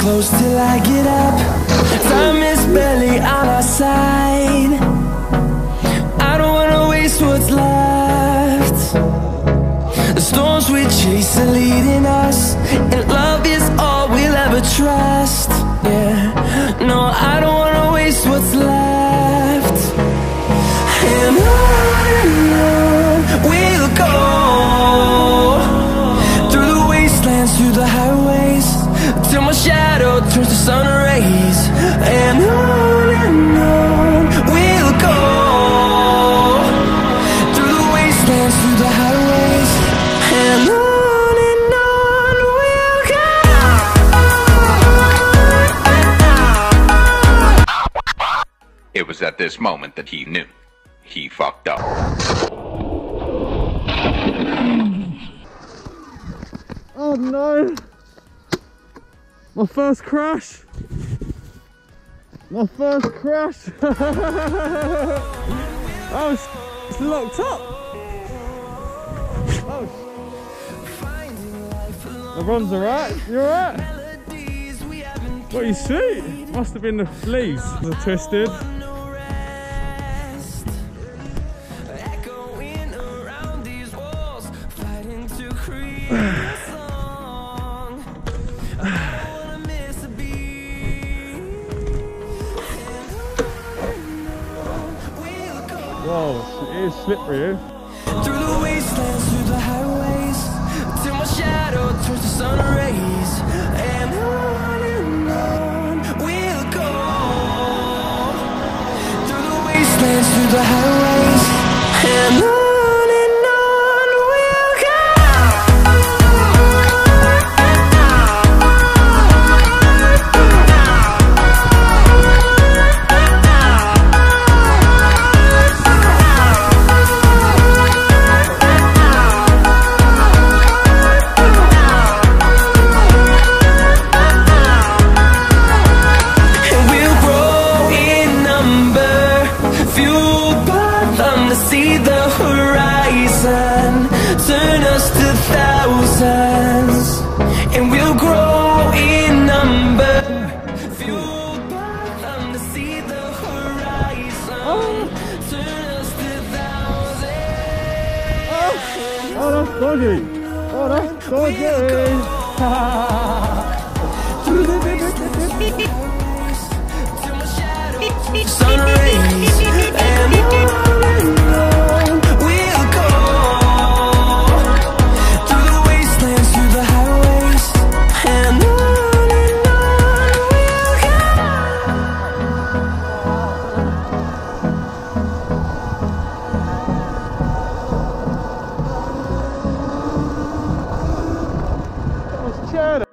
close till I get up. Time is barely on our side. I don't wanna waste what's left. The storms we chase are leading us, and love is all we'll ever trust. Yeah, no, I don't wanna waste what's left. And on we'll go, through the wastelands, through the highways, till my shadow turns to sun rays. And on we'll go, through the wastelands, through the highways, and on we'll go. It was at this moment that he knew he fucked up. Oh no! My first crash! My first crash! Oh, it's locked up! Oh. Everyone's alright? You alright? What, you see? Must have been the fleas. They're twisted. Whoa, it is slippery. Through the wastelands, through the highways, till my shadow turns to sun rays. And on we'll go, through the wastelands, through the highways, and on we'll go. See the horizon, turn us to thousands, and we'll grow in number. Fueled by them to see the horizon, turn us to thousands. Oh, that's dodgy. Oh, that's dodgy. Sun rays, and we'll go, through the wastelands, through the highways, and on we'll go. That was cheddar.